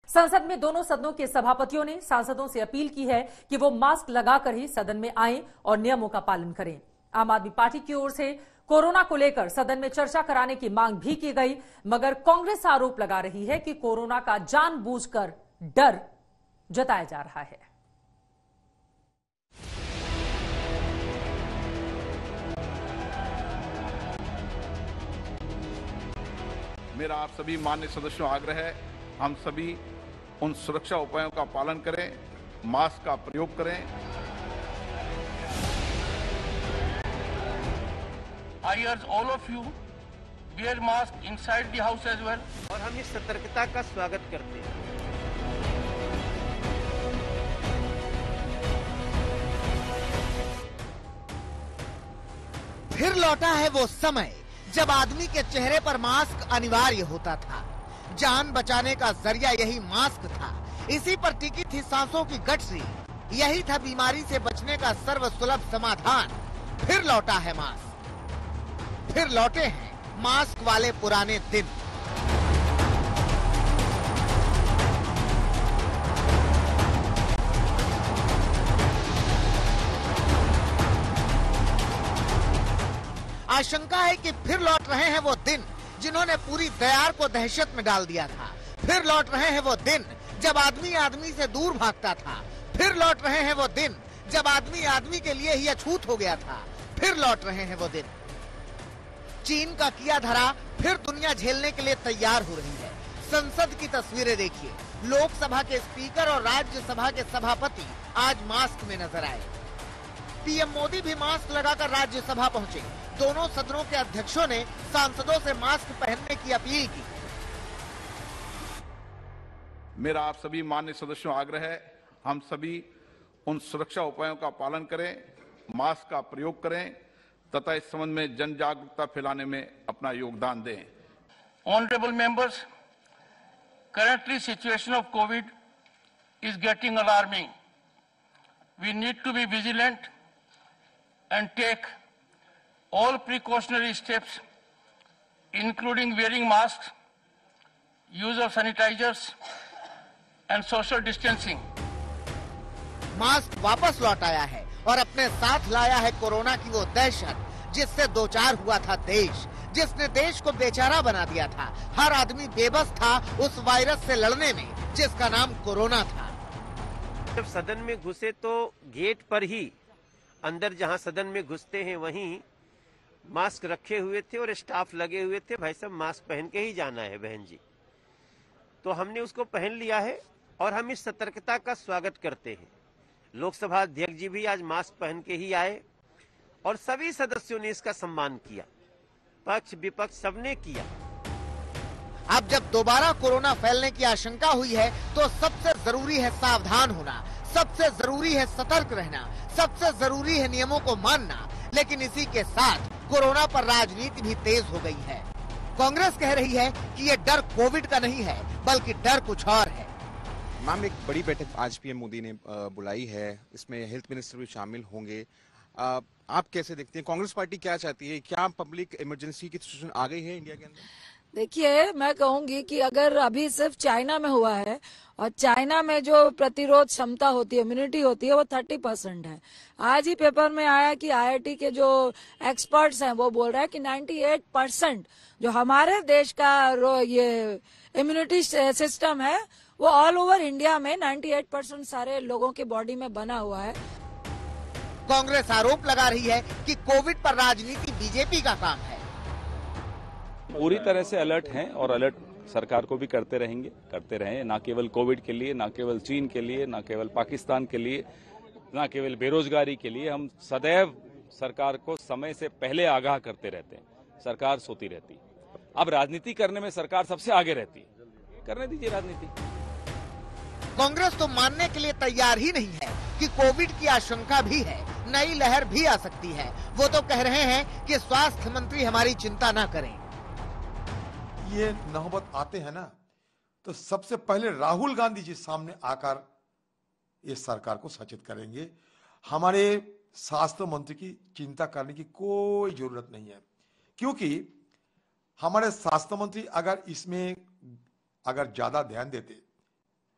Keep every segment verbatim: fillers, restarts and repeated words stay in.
संसद में दोनों सदनों के सभापतियों ने सांसदों से अपील की है कि वो मास्क लगाकर ही सदन में आएं और नियमों का पालन करें। आम आदमी पार्टी की ओर से कोरोना को लेकर सदन में चर्चा कराने की मांग भी की गई, मगर कांग्रेस आरोप लगा रही है कि कोरोना का जानबूझकर डर जताया जा रहा है। मेरा आप सभी माननीय सदस्यों आग्रह है, हम सभी उन सुरक्षा उपायों का पालन करें, मास्क का प्रयोग करें। I urge all of you wear mask inside the house as well. और हम इस सतर्कता का स्वागत करते हैं। फिर लौटा है वो समय जब आदमी के चेहरे पर मास्क अनिवार्य होता था। जान बचाने का जरिया यही मास्क था। इसी पर टिकी थी सांसों की गठरी। यही था बीमारी से बचने का सर्वसुलभ समाधान। फिर लौटा है मास्क, फिर लौटे हैं मास्क वाले पुराने दिन। आशंका है कि फिर लौट रहे हैं वो दिन जिन्होंने पूरी दयार को दहशत में डाल दिया था। फिर लौट रहे हैं वो दिन जब आदमी आदमी से दूर भागता था। फिर लौट रहे हैं वो दिन जब आदमी आदमी के लिए ही अछूत हो गया था। फिर लौट रहे हैं वो दिन। चीन का किया धरा फिर दुनिया झेलने के लिए तैयार हो रही है। संसद की तस्वीरें देखिए। लोकसभा के स्पीकर और राज्यसभा के सभापति आज मास्क में नजर आए। पीएम मोदी भी मास्क लगाकर राज्यसभा पहुंचे। दोनों सदनों के अध्यक्षों ने सांसदों से मास्क पहनने की अपील की। मेरा आप सभी माननीय सदस्यों आग्रह है, हम सभी उन सुरक्षा उपायों का पालन करें, मास्क का प्रयोग करें तथा इस संबंध में जन जागरूकता फैलाने में अपना योगदान दें। Honorable members, currently situation of COVID is getting alarming. We need to be vigilant and take all precautionary steps, including wearing masks, use of sanitizers and social distancing. Mask वापस लौट आया है और अपने साथ लाया है कोरोना की वो दहशत जिससे दो चार हुआ था देश, जिसने देश को बेचारा बना दिया था। हर आदमी बेबस था उस वायरस से लड़ने में जिसका नाम कोरोना था। जब सदन में घुसे तो गेट पर ही अंदर जहां सदन में घुसते हैं वहीं मास्क रखे हुए थे और स्टाफ लगे हुए थे। भाई साहब मास्क पहन के ही जाना है बहन जी, तो हमने उसको पहन लिया है और हम इस सतर्कता का स्वागत करते हैं। लोकसभा अध्यक्ष जी भी आज मास्क पहन के ही आए और सभी सदस्यों ने इसका सम्मान किया। पक्ष विपक्ष सबने किया। अब जब दोबारा कोरोना फैलने की आशंका हुई है तो सबसे जरूरी है सावधान होना, सबसे जरूरी है सतर्क रहना, सबसे जरूरी है नियमों को मानना। लेकिन इसी के साथ कोरोना पर राजनीति भी तेज हो गई है। कांग्रेस कह रही है कि ये डर कोविड का नहीं है बल्कि डर कुछ और है। मैम, एक बड़ी बैठक आज पीएम मोदी ने बुलाई है, इसमें हेल्थ मिनिस्टर भी शामिल होंगे। आप कैसे देखते हैं, कांग्रेस पार्टी क्या चाहती है? क्या पब्लिक इमरजेंसी की सिचुएशन आ गई है इंडिया के अंदर? देखिए, मैं कहूंगी कि अगर अभी सिर्फ चाइना में हुआ है और चाइना में जो प्रतिरोध क्षमता होती है, इम्यूनिटी होती है, वो थर्टी परसेंट है। आज ही पेपर में आया कि आईआईटी के जो एक्सपर्ट्स हैं वो बोल रहे हैं कि अट्ठानवे परसेंट जो हमारे देश का ये इम्यूनिटी सिस्टम है वो ऑल ओवर इंडिया में अट्ठानवे परसेंट सारे लोगों की बॉडी में बना हुआ है। कांग्रेस आरोप लगा रही है कि कोविड पर राजनीति बीजेपी का काम है। पूरी तरह से अलर्ट हैं और अलर्ट सरकार को भी करते रहेंगे, करते रहे, ना केवल कोविड के लिए, ना केवल चीन के लिए, ना केवल पाकिस्तान के लिए, ना केवल बेरोजगारी के लिए। हम सदैव सरकार को समय से पहले आगाह करते रहते हैं। सरकार सोती रहती है। अब राजनीति करने में सरकार सबसे आगे रहती है। करने दीजिए राजनीति। कांग्रेस तो मानने के लिए तैयार ही नहीं है कि कोविड की आशंका भी है, नई लहर भी आ सकती है। वो तो कह रहे हैं कि स्वास्थ्य मंत्री हमारी चिंता न करें। ये नौबत आते हैं ना तो सबसे पहले राहुल गांधी जी सामने आकर इस सरकार को सचेत करेंगे। हमारे स्वास्थ्य मंत्री की चिंता करने की कोई जरूरत नहीं है, क्योंकि हमारे स्वास्थ्य मंत्री अगर इसमें अगर ज्यादा ध्यान देते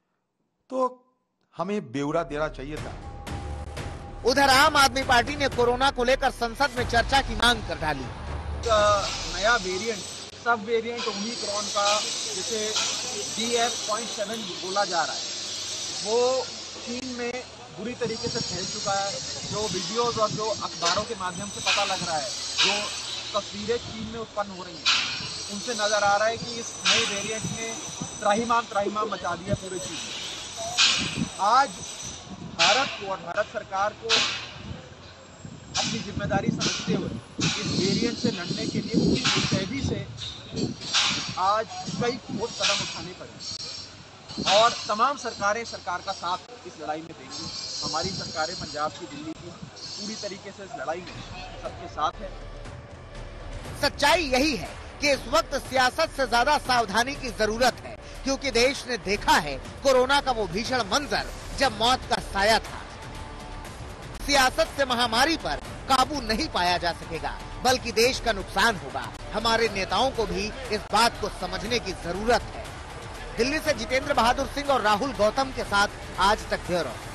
तो हमें ब्यौरा देना चाहिए था। उधर आम आदमी पार्टी ने कोरोना को लेकर संसद में चर्चा की मांग कर डाली। नया वेरिएंट, सब वेरिएंट ओमिक्रॉन का, जिसे डी एफ पॉइंट सेवन बोला जा रहा है, वो चीन में बुरी तरीके से फैल चुका है। जो वीडियोस और जो अखबारों के माध्यम से पता लग रहा है, जो तस्वीरें चीन में उत्पन्न हो रही हैं, उनसे नजर आ रहा है कि इस नए वेरिएंट ने त्राहिमाम त्राहिमाम मचा दिया पूरे चीन में। आज भारत को और भारत सरकार को अपनी जिम्मेदारी समझते हुए इस वेरिएंट से लड़ने के लिए पूरी मुस्तैदी से आज कई ठोस कदम उठाने पड़े और तमाम सरकारें सरकार का साथ इस लड़ाई में देंगी। हमारी सरकारें पंजाब की, दिल्ली की पूरी तरीके से इस लड़ाई में सबके साथ है। सच्चाई यही है कि इस वक्त सियासत से ज्यादा सावधानी की जरूरत है, क्योंकि देश ने देखा है कोरोना का वो भीषण मंजर जब मौत का साया था। सियासत से महामारी पर काबू नहीं पाया जा सकेगा, बल्कि देश का नुकसान होगा। हमारे नेताओं को भी इस बात को समझने की जरूरत है। दिल्ली से जितेंद्र बहादुर सिंह और राहुल गौतम के साथ आज तक ब्यूरो।